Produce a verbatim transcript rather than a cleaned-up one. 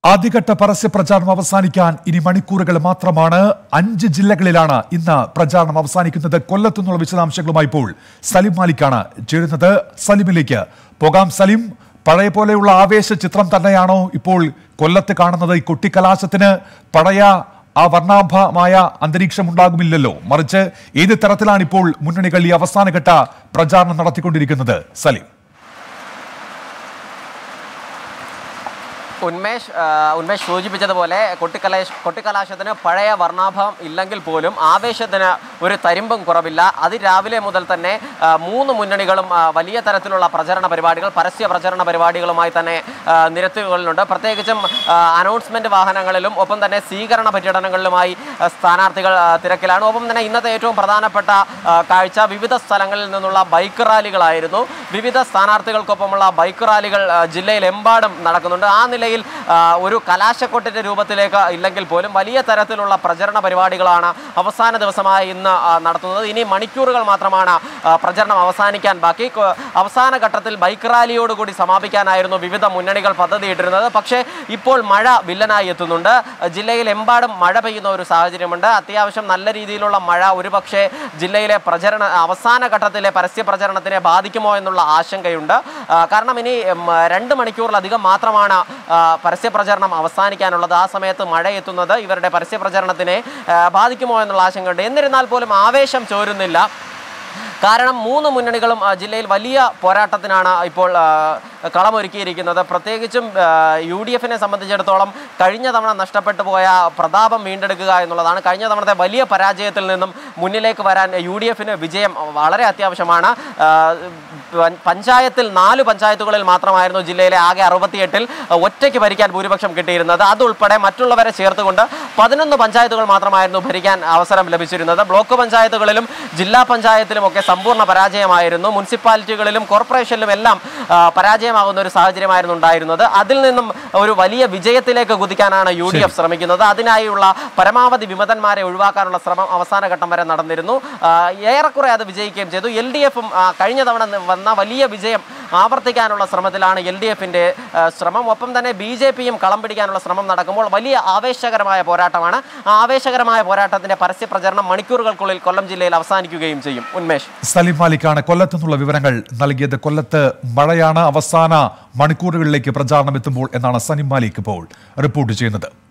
ആദ്യഘട്ട പരസ്യ പ്രചാരണം അവസാനിക്കാൻ ഇനി മണിക്കൂറുകൾ മാത്രമാണ്. അഞ്ച് ജില്ലകളിലാണ് ഇന്ന് പ്രചാരണം അവസാനിക്കുന്നത്. കൊല്ലത്തു നിന്നുള്ള വിശദാംശങ്ങളുമായി ഇപ്പോൾ സലിം മാലിക്കാണ് ചേരുന്നത്. സലിമിലേക്ക് പോകാം. സലിം, പഴയ പോലെയുള്ള ആവേശ ചിത്രം തന്നെയാണോ ഇപ്പോൾ കൊല്ലത്ത് കാണുന്നത്? ഈ കുട്ടിക്കലാശത്തിന് പഴയ ആ വർണ്ണാഭമായ അന്തരീക്ഷം ഉണ്ടാകുമില്ലല്ലോ, മറിച്ച് ഏത് തരത്തിലാണ് ഇപ്പോൾ മുന്നണികൾ ഈ അവസാനഘട്ട പ്രചാരണം നടത്തിക്കൊണ്ടിരിക്കുന്നത്? സലിം. ഉന്മേഷ് ഉന്മേഷ് സൂചിപ്പിച്ചതുപോലെ കൊട്ടിക്കലാശ കൊട്ടിക്കലാശത്തിന് പഴയ വർണ്ണാഭം ഇല്ലെങ്കിൽ പോലും ആവേശത്തിന് ഒരു തരിമ്പും കുറവില്ല. അതിരാവിലെ മുതൽ തന്നെ മൂന്ന് മുന്നണികളും വലിയ തരത്തിലുള്ള പ്രചരണ പരിപാടികൾ, പരസ്യ പ്രചരണ പരിപാടികളുമായി തന്നെ നിരത്തുകളിലുണ്ട്. പ്രത്യേകിച്ചും അനൗൺസ്മെന്റ് വാഹനങ്ങളിലും ഒപ്പം തന്നെ സ്വീകരണ പര്യടനങ്ങളിലുമായി സ്ഥാനാർത്ഥികൾ തിരക്കിലാണ്. ഒപ്പം തന്നെ ഇന്നത്തെ ഏറ്റവും പ്രധാനപ്പെട്ട കാഴ്ച വിവിധ സ്ഥലങ്ങളിൽ നിന്നുള്ള ബൈക്ക് റാലികളായിരുന്നു. വിവിധ സ്ഥാനാർത്ഥികൾക്കൊപ്പമുള്ള ബൈക്ക് റാലികൾ ജില്ലയിലെമ്പാടും നടക്കുന്നുണ്ട്. ആ നിലയിൽ ഒരു കലാശക്കൊട്ടിന്റെ രൂപത്തിലേക്ക് ഇല്ലെങ്കിൽ പോലും വലിയ തരത്തിലുള്ള പ്രചരണ പരിപാടികളാണ് അവസാന ദിവസമായി ഇന്ന് നടത്തുന്നത്. ഇനി മണിക്കൂറുകൾ മാത്രമാണ് പ്രചരണം അവസാനിക്കാൻ ബാക്കി. അവസാന ഘട്ടത്തിൽ ബൈക്ക് റാലിയോടുകൂടി സമാപിക്കാനായിരുന്നു വിവിധ മുന്നണികൾ പദ്ധതിയിട്ടിരുന്നത്. പക്ഷേ ഇപ്പോൾ മഴ വില്ലനായി എത്തുന്നുണ്ട്. ജില്ലയിൽ എമ്പാടും മഴ പെയ്യുന്ന ഒരു സാഹചര്യമുണ്ട്. അത്യാവശ്യം നല്ല രീതിയിലുള്ള മഴ ഒരുപക്ഷെ ജില്ലയിലെ പ്രചരണ അവസാന ഘട്ടത്തിലെ പരസ്യ പ്രചരണത്തിനെ ബാധിക്കുമോ എന്നുള്ള ആശങ്കയുണ്ട്. കാരണം ഇനി രണ്ട് മണിക്കൂറിലധികം മാത്രമാണ് പരസ്യ പ്രചരണം അവസാനിക്കാനുള്ളത്. ആ സമയത്ത് മഴ എത്തുന്നത് ഇവരുടെ പരസ്യ പ്രചരണത്തിനെ ബാധിക്കുമോ എന്നുള്ള ആശങ്കയുണ്ട്. എന്നിരുന്നാൽ പോലും ആവേശം ചോരുന്നില്ല. കാരണം മൂന്ന് മുന്നണികളും ജില്ലയിൽ വലിയ പോരാട്ടത്തിനാണ് ഇപ്പോൾ കളമൊരുക്കിയിരിക്കുന്നത്. പ്രത്യേകിച്ചും യു ഡി എഫിനെ സംബന്ധിച്ചിടത്തോളം കഴിഞ്ഞ തവണ നഷ്ടപ്പെട്ടു പോയ പ്രതാപം വീണ്ടെടുക്കുക എന്നുള്ളതാണ്. കഴിഞ്ഞ തവണത്തെ വലിയ പരാജയത്തിൽ നിന്നും മുന്നിലേക്ക് വരാൻ യു ഡി എഫിന് വിജയം വളരെ അത്യാവശ്യമാണ്. പഞ്ചായത്തിൽ നാല് പഞ്ചായത്തുകളിൽ മാത്രമായിരുന്നു ജില്ലയിലെ ആകെ അറുപത്തിയെട്ടിൽ ഒറ്റയ്ക്ക് ഭരിക്കാൻ ഭൂരിപക്ഷം കിട്ടിയിരുന്നത്. അതുൾപ്പെടെ മറ്റുള്ളവരെ ചേർത്തുകൊണ്ട് പതിനൊന്ന് പഞ്ചായത്തുകൾ മാത്രമായിരുന്നു ഭരിക്കാൻ അവസരം ലഭിച്ചിരുന്നത്. ബ്ലോക്ക് പഞ്ചായത്തുകളിലും ജില്ലാ പഞ്ചായത്തിലും ഒക്കെ സമ്പൂർണ്ണ പരാജയമായിരുന്നു. മുനിസിപ്പാലിറ്റികളിലും കോർപ്പറേഷനിലും എല്ലാം പരാജയമാകുന്ന ഒരു സാഹചര്യമായിരുന്നു ഉണ്ടായിരുന്നത്. അതിൽ നിന്നും ഒരു വലിയ വിജയത്തിലേക്ക് കുതിക്കാനാണ് യു ഡി എഫ് ശ്രമിക്കുന്നത്. അതിനായുള്ള പരമാവധി വിമതന്മാരെ ഒഴിവാക്കാനുള്ള ശ്രമം അവസാന ഘട്ടം വരെ നടന്നിരുന്നു. ഏറെക്കുറെ അത് വിജയിക്കുകയും ചെയ്തു. എൽ ഡി എഫും കഴിഞ്ഞ തവണ വന്ന വലിയ വിജയം ആവർത്തിക്കാനുള്ള ശ്രമത്തിലാണ് എൽ ഡി എഫിന്റെ ശ്രമം. ഒപ്പം തന്നെ ബി ജെ പിയും കളം പിടിക്കാനുള്ള ശ്രമം നടക്കുമ്പോൾ വലിയ ആവേശകരമായ പോരാട്ടമാണ്. ആ ആവേശകരമായ പോരാട്ടത്തിന്റെ പരസ്യ പ്രചരണം മണിക്കൂറുകൾക്കുള്ളിൽ കൊല്ലം ജില്ലയിൽ അവസാനിക്കുകയും ചെയ്യും. ഉന്മേഷ്. സലിം മാലിക്കാണ് കൊല്ലത്തു നിന്നുള്ള വിവരങ്ങൾ നൽകിയത്. കൊല്ലത്ത് മഴയാണ്. അവസാന മണിക്കൂറുകളിലേക്ക് പ്രചാരണം എത്തുമ്പോൾ എന്നാണ് സലിം മാലിക് ഇപ്പോൾ റിപ്പോർട്ട് ചെയ്യുന്നത്.